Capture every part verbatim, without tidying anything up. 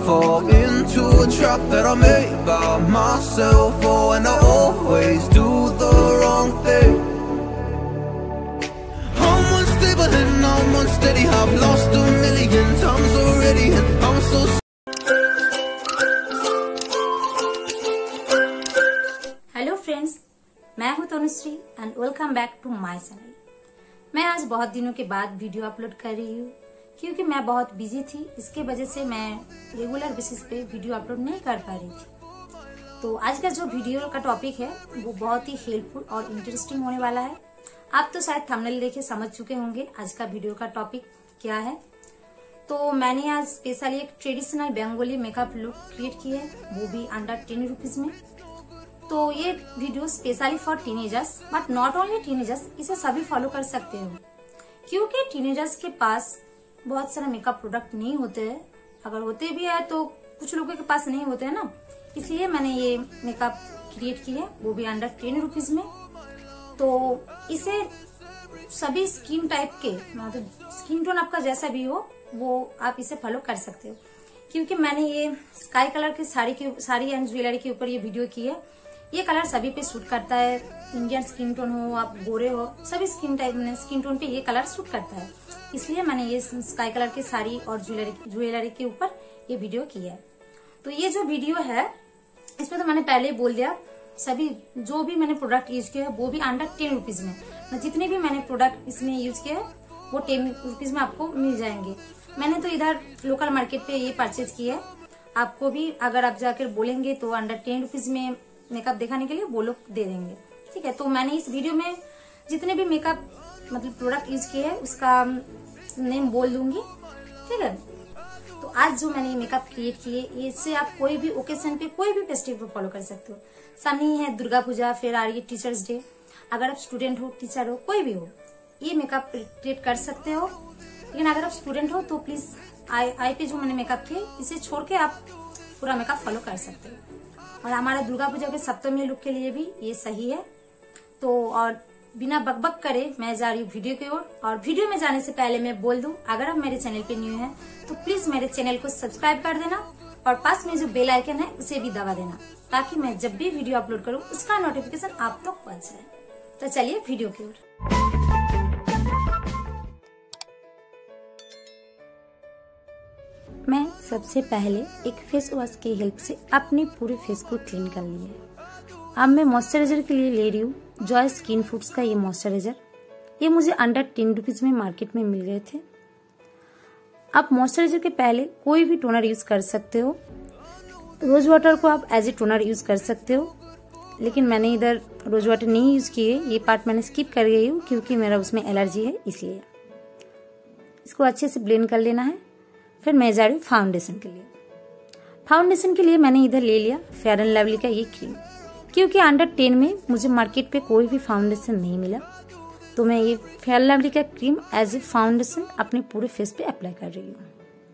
fall into a trap that I made by myself. Oh, and I always do the wrong thing. I'm unstable and I'm unsteady. I've lost a million times already, and I'm so hello friends, मैं हूं Tanushree and welcome back to my channel. मैं आज बहुत दिनों के बाद video upload कर रही हूँ क्योंकि मैं बहुत बिजी थी। इसके वजह से मैं रेगुलर बेसिस पे वीडियो अपलोड नहीं कर पा रही थी। तो आज का जो वीडियो का टॉपिक है वो बहुत ही हेल्पफुल और इंटरेस्टिंग होने वाला है। आप तो शायद थंबनेल देखे समझ चुके होंगे आज का वीडियो का टॉपिक क्या है। तो मैंने आज स्पेशली एक traditional Bengali makeup look create की है, वो भी अंडर टेन रुपीज में। तो ये video specially for teenagers, but not only teenagers, इसे सभी फॉलो कर सकते हो क्योंकि टीनेजर्स के पास बहुत सारे मेकअप प्रोडक्ट नहीं होते हैं। अगर होते भी है तो कुछ लोगों के पास नहीं होते हैं ना, इसलिए मैंने ये मेकअप क्रिएट की है, वो भी अंडर टेन रुपीज में। तो इसे सभी स्किन टाइप के, मतलब स्किन टोन आपका जैसा भी हो वो आप इसे फॉलो कर सकते हो क्योंकि मैंने ये स्काई कलर की साड़ी की साड़ी एंड ज्वेलरी के ऊपर ये वीडियो की है। ये कलर सभी पे सूट करता है, इंडियन स्किन टोन हो, आप गोरे हो, सभी स्किन टाइप में स्किन टोन पे ये कलर सूट करता है। इसलिए मैंने ये स्काई कलर की साड़ी और ज्वेलरी ज्वेलरी के ऊपर ये वीडियो की है। तो ये जो वीडियो है इसमें तो मैंने पहले ही बोल दिया, सभी जो भी मैंने प्रोडक्ट यूज किया है वो भी अंडर टेन रुपीज में। जितने भी मैंने प्रोडक्ट इसमें यूज किया है वो टेन रुपीज में आपको मिल जाएंगे। मैंने तो इधर लोकल मार्केट पे ये परचेज किया है। आपको भी अगर आप जाकर बोलेंगे तो अंडर टेन रुपीज में मेकअप दिखाने के लिए वो लोग दे देंगे, ठीक है। तो मैंने इस वीडियो में जितने भी मेकअप मतलब प्रोडक्ट यूज किए हैं उसका नेम बोल दूंगी, ठीक है। तो आज जो मैंने ये मेकअप क्रिएट किए, इससे आप कोई भी ओकेजन पे, कोई भी फेस्टिवल फॉलो कर सकते हो। सामने ही है दुर्गा पूजा, फिर आ रही है टीचर्स डे। अगर आप स्टूडेंट हो, टीचर हो, कोई भी हो, ये मेकअप क्रिएट कर सकते हो। लेकिन अगर आप स्टूडेंट हो तो प्लीज आई आई पे जो मैंने मेकअप किए इसे छोड़ के आप पूरा मेकअप फॉलो कर सकते हो। और हमारा दुर्गा पूजा के सप्तमी लुक के लिए भी ये सही है। तो और बिना बकबक करे मैं जा रही हूँ वीडियो की ओर। और वीडियो में जाने से पहले मैं बोल दूं, अगर आप मेरे चैनल पे न्यू हैं तो प्लीज मेरे चैनल को सब्सक्राइब कर देना और पास में जो बेल आइकन है उसे भी दबा देना ताकि मैं जब भी वीडियो अपलोड करूँ उसका नोटिफिकेशन आप तक पहुंच जाए। तो चलिए वीडियो की ओर। मैं सबसे पहले एक फेस वॉश की हेल्प से अपने पूरे फेस को क्लीन कर लिया। अब मैं मॉइस्चराइजर के लिए ले रही हूँ जॉय स्किन फूड्स का ये मॉइस्चराइजर। ये मुझे अंडर टेन रुपीज में मार्केट में मिल गए थे। आप मॉइस्चराइजर के पहले कोई भी टोनर यूज कर सकते हो। रोज वाटर को आप एज ए टोनर यूज कर सकते हो, लेकिन मैंने इधर रोज वाटर नहीं यूज किए, ये पार्ट मैंने स्किप कर गई हूँ क्योंकि मेरा उसमें एलर्जी है। इसलिए इसको अच्छे से ब्लेंड कर लेना है। फिर मैं जा रही हूँ फाउंडेशन के लिए। फाउंडेशन के लिए मैंने इधर ले लिया फेयर एंड लवली का ये क्रीम क्योंकि अंडर टेन में मुझे मार्केट पे कोई भी फाउंडेशन नहीं मिला। तो मैं ये फेयर एंड लवली का क्रीम एज ए फाउंडेशन अपने पूरे फेस पे अप्लाई कर रही हूँ।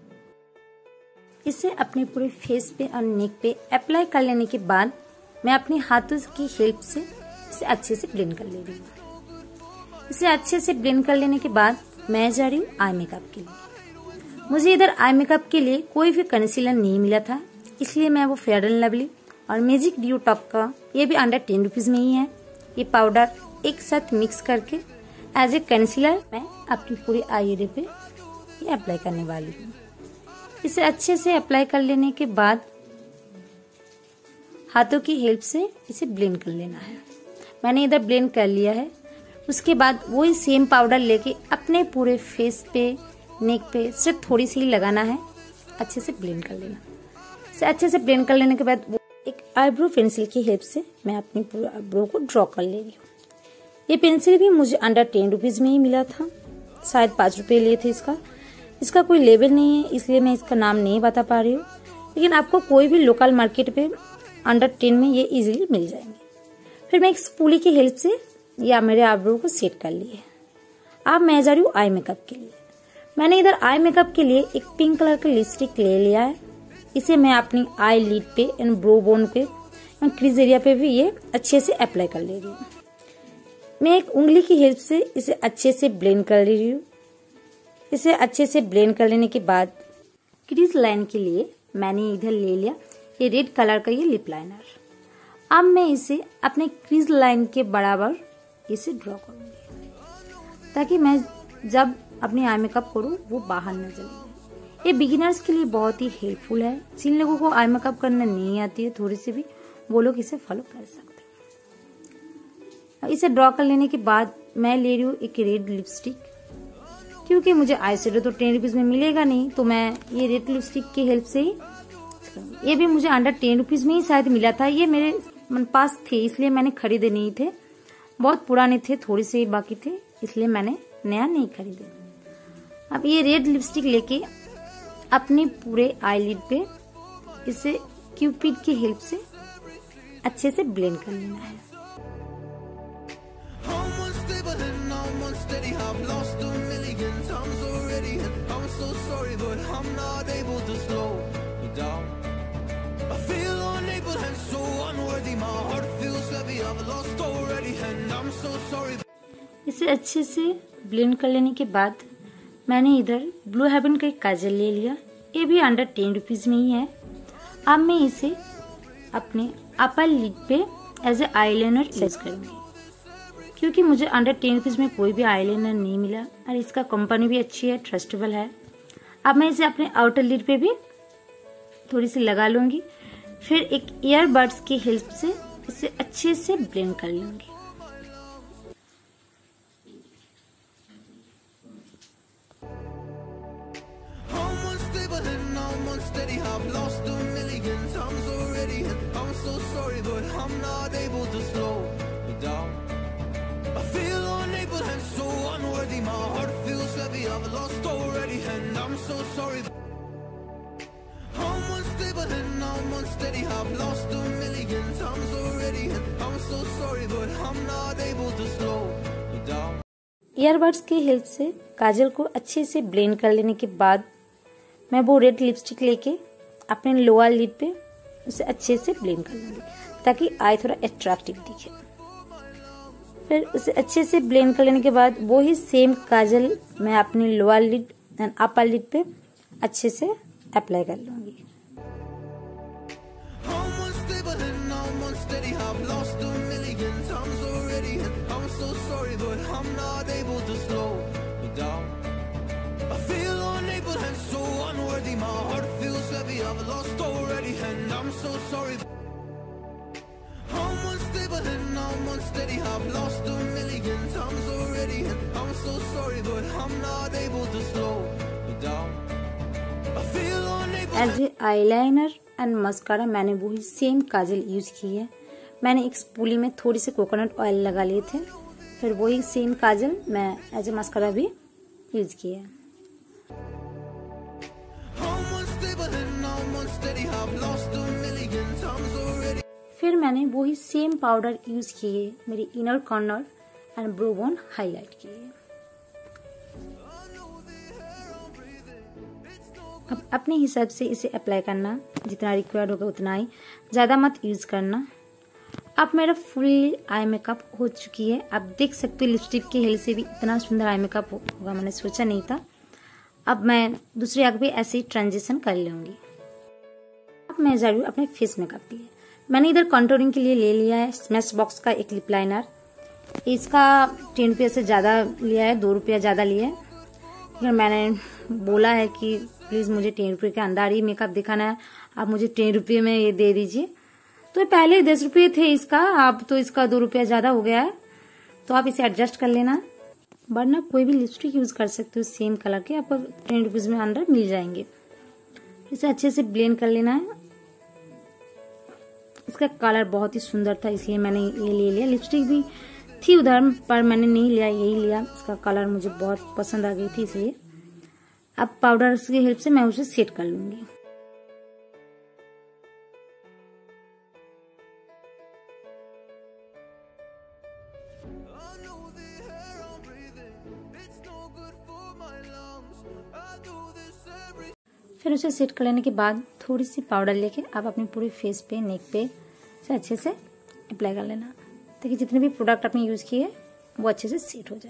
इसे अपने पूरे फेस पे और नेक पे अप्लाई कर लेने के बाद मैं अपने हाथों की हेल्प से इसे अच्छे से ब्लेंड कर ले रही हूँ। इसे अच्छे से ब्लेंड कर लेने के बाद मैं जा रही हूँ आई मेकअप के लिए। मुझे इधर आई मेकअप के लिए कोई भी कंसीलर नहीं मिला था, इसलिए मैं वो फेयर एंड लवली और मैजिक ड्यू टॉप का, ये भी अंडर टेन रुपीज में ही है, ये पाउडर एक साथ मिक्स करके एज ए कंसीलर मैं अपनी पूरी आई एरिया पे ये अप्लाई करने वाली हूँ। इसे अच्छे से अप्लाई कर लेने के बाद हाथों की हेल्प से इसे ब्लेंड कर लेना है। मैंने इधर ब्लेंड कर लिया है। उसके बाद वही सेम पाउडर लेके अपने पूरे फेस पे, नेक पे सिर्फ थोड़ी सी ही लगाना है, अच्छे से ब्लेंड कर लेना। इसे अच्छे से ब्लेंड कर लेने के बाद वो एक आईब्रो पेंसिल की हेल्प से मैं अपनी पूरे आईब्रो को ड्रॉ कर ले रही हूँ। ये पेंसिल भी मुझे अंडर टेन रुपीज में ही मिला था, शायद पाँच रुपए लिए थे इसका। इसका कोई लेबल नहीं है इसलिए मैं इसका नाम नहीं बता पा रही हूँ, लेकिन आपको कोई भी लोकल मार्केट पे अंडर टेन में ये इजीली मिल जाएंगे। फिर मैं एक स्पूली की हेल्प से या मेरे आईब्रो को सेट कर लिए। अब मैं जा रही हूँ आई मेकअप के लिए। मैंने इधर आई मेकअप के लिए एक पिंक कलर का लिपस्टिक ले लिया है। इसे मैं अपनी आई लिड पे एंड ब्रो बोन पे एंड क्रीज एरिया पे भी ये अच्छे से अप्लाई कर ले रही हूँ। मैं एक उंगली की हेल्प से इसे अच्छे से ब्लेंड कर ले रही हूँ। इसे अच्छे से ब्लेंड कर लेने के बाद क्रीज लाइन के लिए मैंने इधर ले लिया ये रेड कलर का ये लिप लाइनर। अब मैं इसे अपने क्रीज लाइन के बराबर इसे ड्रॉ करूंगी ताकि मैं जब अपनी आई मेकअप करूँ वो बाहर न चले। ये बिगिनर्स के लिए बहुत ही हेल्पफुल है। जिन लोगों को आई मेकअप करना नहीं आती है थोड़ी सी भी, वो लोग इसे फॉलो कर सकते हैं। इसे ड्रॉ कर लेने के बाद मैं ले रही हूँ एक रेड लिपस्टिक, क्योंकि मुझे आई शेडो तो टेन रुपीज में मिलेगा नहीं, तो मैं ये रेड लिपस्टिक की हेल्प से ही, ये भी मुझे अंडर टेन रुपीज में ही शायद मिला था। ये मेरे पास थे इसलिए मैंने खरीदे नहीं थे, बहुत पुराने थे, थोड़े से बाकी थे, इसलिए मैंने नया नहीं खरीदे। अब ये रेड लिपस्टिक लेके अपने पूरे आईलिड पे इसे क्यूपिड की हेल्प से अच्छे से ब्लेंड कर लेना है। इसे अच्छे से ब्लेंड कर लेने के बाद मैंने इधर ब्लू हेवन का एक काजल ले लिया, ये भी अंडर टेन रुपीज में ही है। अब मैं इसे अपने अपर लिड पे एज ए आईलाइनर यूज करूंगी, क्योंकि मुझे अंडर टेन रुपीज में कोई भी आईलाइनर नहीं मिला और इसका कंपनी भी अच्छी है, ट्रस्टेबल है। अब मैं इसे अपने आउटर लिड पे भी थोड़ी सी लगा लूंगी, फिर एक ईयरबड्स की हेल्प से इसे अच्छे से ब्लेंड कर लूंगी। ईयरबड्स की हेल्प से काजल को अच्छे से ब्लेंड कर लेने के बाद मैं वो रेड लिपस्टिक लेके अपने लोअर लिड पे उसे अच्छे से ब्लेंड कर लूंगी ताकि आई थोड़ा अट्रैक्टिव दिखे। फिर उसे अच्छे से ब्लेंड कर लेने के बाद वो ही सेम काजल मैं अपने lower lid and upper lid पे अच्छे से अप्लाई कर लूंगी। As a eyeliner and mascara मैंने वही सेम काजल यूज की है। मैंने एक स्पूली में थोड़ी सी कोकोनट ऑयल लगा लिए थे, फिर वही सेम काजल मैं एज ए मस्कारा भी यूज किया है। फिर मैंने वही सेम पाउडर यूज किए मेरी inner corner and brow bone highlight किए। अब अपने हिसाब से इसे अप्लाई करना, जितना रिक्वायर्ड होगा उतना ही, ज़्यादा मत यूज करना। अब मेरा फुल्ली आई मेकअप हो चुकी है। आप देख सकते हो लिपस्टिक की हेल्प से भी इतना सुंदर आई मेकअप होगा, मैंने सोचा नहीं था। अब मैं दूसरी आंख भी ऐसे ही ट्रांजिशन कर लूंगी। अब मैं जा रही हूँ अपने फेस मेकअप के लिए। मैंने इधर कंटूरिंग के लिए ले लिया है स्मैश बॉक्स का एक लिप लाइनर। इसका टेन रुपये से ज़्यादा लिया है, दो रुपया ज़्यादा लिया है, लेकिन मैंने बोला है कि प्लीज़ मुझे टेन रुपये के अंदर ही मेकअप दिखाना है, आप मुझे टेन रुपये में ये दे दीजिए। तो पहले दस रुपये थे इसका, अब तो इसका दो रुपया ज़्यादा हो गया है, तो आप इसे एडजस्ट कर लेना। वरना कोई भी लिपस्टिक यूज़ कर सकते हो सेम कलर के, आपको टेन रुपीज़ में अंदर मिल जाएंगे। इसे अच्छे से ब्लेंड कर लेना है। इसका कलर बहुत ही सुंदर था इसलिए मैंने ये ले लिया। लिपस्टिक भी थी उधर पर मैंने नहीं लिया, यही लिया। इसका कलर मुझे बहुत पसंद आ गई थी इसलिए। अब पाउडर की हेल्प से मैं उसे सेट कर लूंगी। फिर उसे सेट कर लेने के बाद थोड़ी सी पाउडर लेके आप अपने पूरे फेस पे, नेक पे से अच्छे से अप्लाई कर लेना ताकि जितने भी प्रोडक्ट आपने यूज किए वो अच्छे से सेट हो जाए।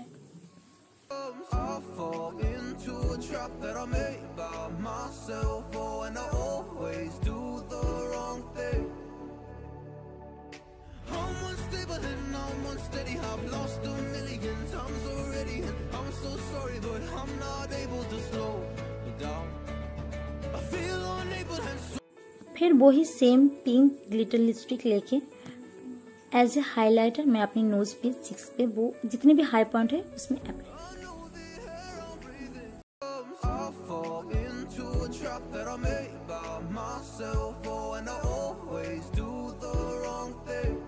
that I made by myself, oh, and I always unsteady, I've lost a million times already, and I'm so sorry, but I'm not able to slow down. I feel unable and so फिर वही same pink glitter lipstick लेके as a highlighter मैं अपनी knows पे, chicks पे, वो जितने भी हाई पॉइंट है उसमें apply. that I made by myself, oh, and I always do the wrong thing.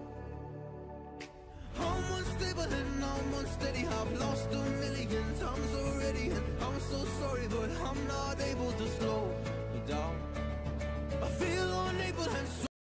I'm unstable and I'm unsteady, I've lost a million times already, and I'm so sorry, but I'm not able to slow down. I feel unable and so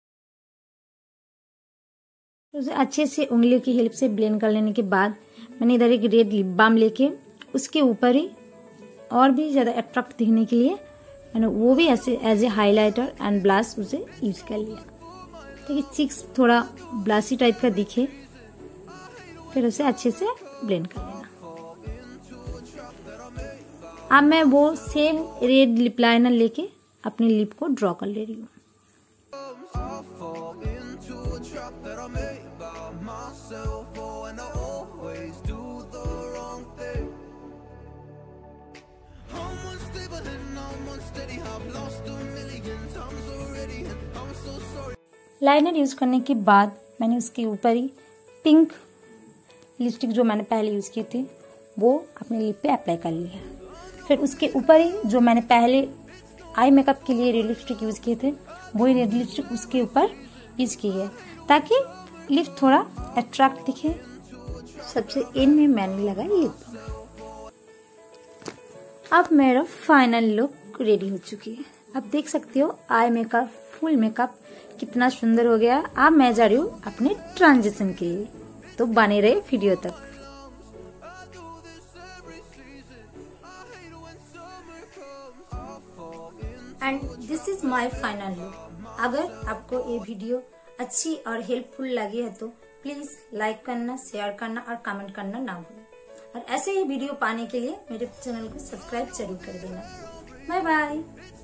उसे अच्छे से उंगलियों की help से blend कर लेने के बाद मैंने इधर एक रेड लिप बाम लेके उसके ऊपर ही और भी ज्यादा अट्रैक्ट दिखने के लिए मैंने वो भी ऐसे as a highlighter and blush उसे यूज कर लिया ताकि चिक्स थोड़ा ब्लशी टाइप का दिखे, फिर उसे अच्छे से ब्लेंड कर लेना। अब मैं वो सेम रेड लिप लाइनर लेके अपनी लिप को ड्रॉ कर ले रही हूँ। लाइनर यूज करने के बाद मैंने उसके ऊपर ही पिंक लिपस्टिक जो मैंने पहले यूज की थी वो अपने लिप पे अप्लाई कर लिया। फिर उसके ऊपर ही जो मैंने पहले आई मेकअप के लिए रेड लिपस्टिक यूज किए थे वही रेड लिपस्टिक उसके ऊपर यूज की है ताकि लिप थोड़ा अट्रैक्ट दिखे। सबसे एंड में मैंने लगाई लिप। अब मेरा फाइनल लुक रेडी हो चुकी है। अब देख सकते हो आई मेकअप, फुल मेकअप कितना सुंदर हो गया। अब मैं जा रही हूँ अपने ट्रांजिशन के लिए, तो बने रहे वीडियो तक। And this is my final look. अगर आपको ये वीडियो अच्छी और हेल्पफुल लगी है तो प्लीज लाइक करना, शेयर करना और कमेंट करना ना भूलें। और ऐसे ही वीडियो पाने के लिए मेरे चैनल को सब्सक्राइब जरूर कर देना। Bye bye.